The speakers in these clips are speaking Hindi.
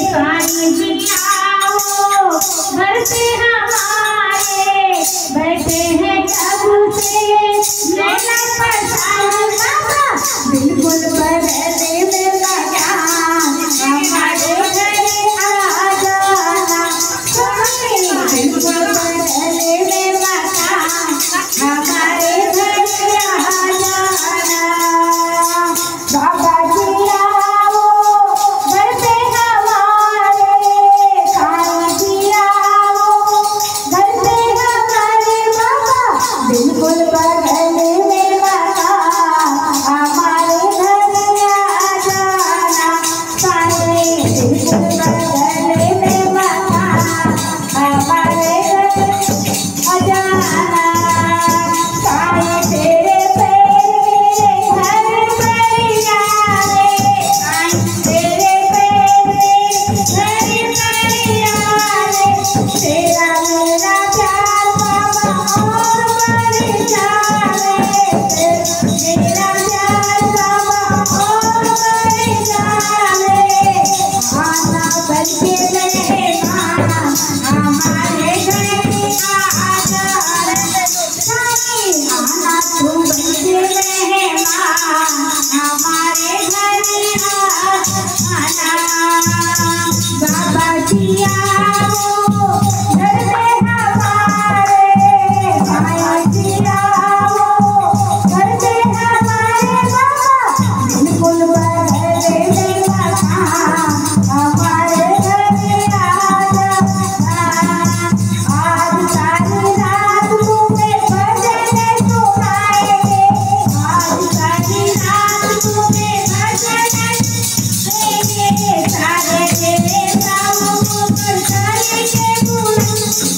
काली जी आओ घर पे हमारे, बैठे हैं कब से लेना परेशान बाबा, बिल्कुल बदले में लगा हमारे घर आ जाना, बिल्कुल बदले में लगा हमारे घर आ जाना। बाबा जी आओ घर पे हमारे, काली जी आओ घर पे हमारे बाबा, बिल्कुल बदले में लगा हमारे घर आ जाना, सारे बिल्कुल बदले में लगा हमारे घर आ जाना। सारे तेरे पैर मेरे घर पर जाने, तेरे पैर मेरे घर पर जाने, तेरा मेरा प्यार बाबा और बढ़ जाने, तेरा प्यार बाबा और बढ़ जाने। आना बनके मेहमान हमारे घर आ जाने, आना तू बनके मेहमान हमारे घर आ जाना। बाबा जी आओ घर पे हमारे, माया जी आओ घर पे हमारे बाबा, बिल्कुल बदले में लगा हमारे घर आ जाना। आज सारी रात तुम्हें भजन सुनाएंगे, आज सारी रात तुम्हें भजन देंगे, सारे तेरे नाम को करेंगे गुण,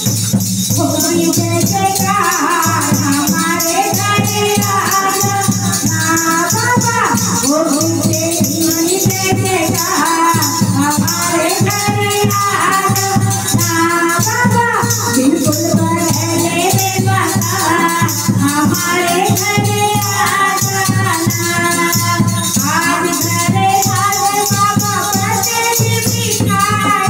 होगी जय जयकार हमारे घर आ जाना बाबा, होगी तेरी जय जयकार हमारे घर आ जाना बाबा, बिल्कुल बदले में लगा हमारे घर आ जाना। आज घरे बाबा प्रसाद बिठाए,